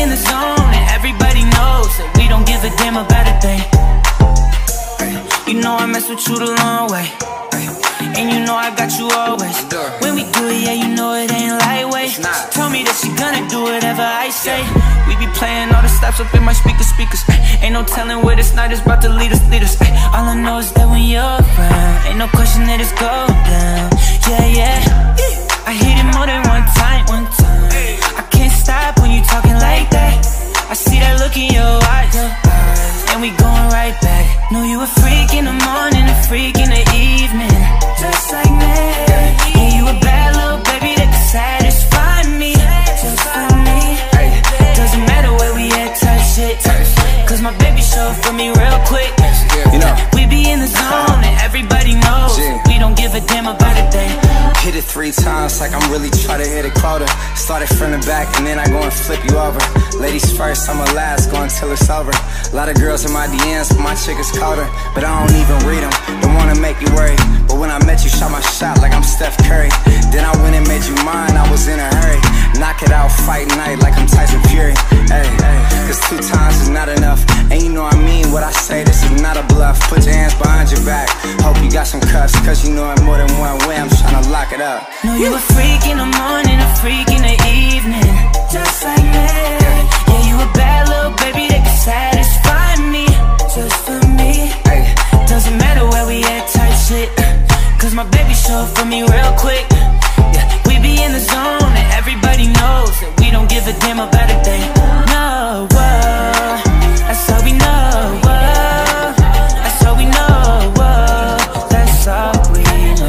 in the zone, and everybody knows that we don't give a damn about a thing. You know I mess with you the long way, and you know I got you always. When we do it, yeah, you know it ain't lightweight. She told me that she gonna do whatever I say. We be playing all the stops up in my speakers. Ain't no telling where this night is about to lead us. All I know is that when you're around, ain't no question that it's go down. Yeah. I hit it more than one time. I can't stop when you talking like that. I see that look in your eyes, and we going right back. Know you a freak in the morning, a freak in the evening, just like me. Yeah, you a bad little baby that can satisfy me, just for me. Doesn't matter where we at, type shit, cause my baby show for me real quick. You know, we be in the zone and everybody knows we don't give a damn about a thing. Hit it 3 times like I'm really trying to hit a quota. Started from the back and then I go and flip you over. Ladies first, I'ma last, go until it's over. A lot of girls in my DMs, but my chick is colder. But I don't even read them, don't wanna make you worry. But when I met you, shot my shot like I'm Steph Curry. Then I went and made you mine, I was in a hurry. Knock it out, fight night like I'm Tyson Fury. Hey, cause 2 times is not enough. And you know I mean what I say, this is not a bluff. Put your hands behind your back, hope you got some cuffs, cause you know it more than one way, I'm tryna lock it up. Know you a freak in the morning, a freak in the evening, just like me. Yeah, you a bad little baby that can satisfy me, just for me. Doesn't matter where we at, type shit, cause my baby show for me real quick. Yeah, we be in the zone and everybody knows that we don't give a damn about a thing. No, that's all we know. That's all we know. That's all we know.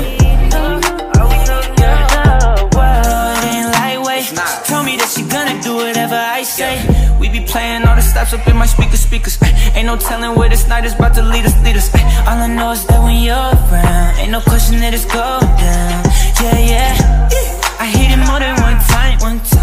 Say. We be playing all the stops up in my speakers. Ain't no telling where this night is about to lead us. All I know is that when you're around, ain't no question that it's go down. Yeah. I hit it more than one time.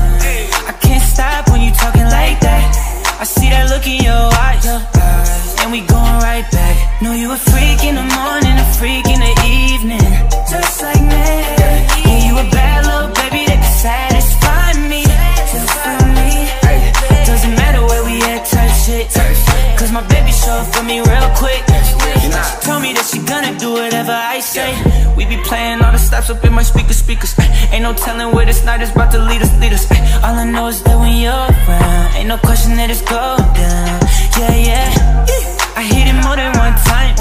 I can't stop when you talking like that. I see that look in your eyes, and we going right back. Know you a freak in the morning, a freak in the evening, just like me. Yeah, you a bad little baby that can satisfy me, just for me. Doesn't matter where we at, type shit, cause my baby show for me real quick. Told me that she gonna do whatever I say. We be playing all the stops up in my speakers. Ain't no telling where this night is about to lead us. All I know is that when you're around, ain't no question that it's go down. Yeah. I hit it more than one time.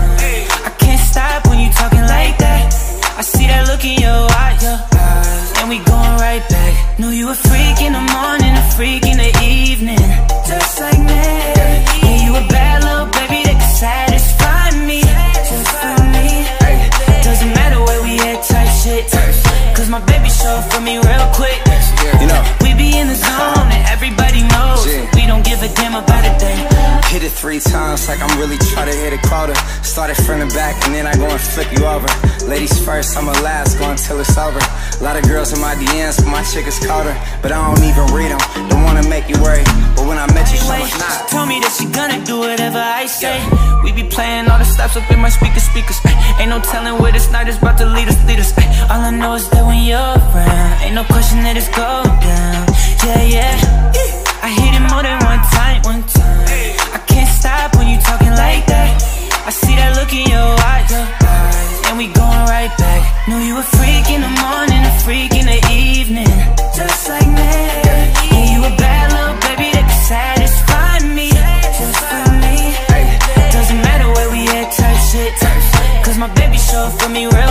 I can't stop when you talking like that. I see that look in your eyes, and we going right back. Know you a freak in the morning, a freak in the evening, just like me. Yeah, you a bad little baby that can satisfy me, just for me. Doesn't matter where we at, type shit, cause my baby show for me real quick. You know, we be in the zone and everybody knows we don't give a damn about a thing. Hit it 3 times like I'm really trying to hit a quota. Started from the back and then I go and flip you over. Ladies first, I'ma last, go until it's over. A lot of girls in my DMs, but my chick is colder. But I don't even read them, don't wanna make you worry. But when I met you, she was not. Told me that she gonna do whatever I say. We be playing all the stops up in my speakers. Ain't no telling where this night is about to lead us. All I know is that when you're around, ain't no question that it's go down. Yeah. I hit it more than one time. I can't stop when you talking like that. I see that look in your eyes, and we going right back. Know you a freak in the morning, a freak in the evening, just like me. Yeah, you a bad little baby that can satisfy me, just for me. Doesn't matter where we at, type shit, cause my baby show for me real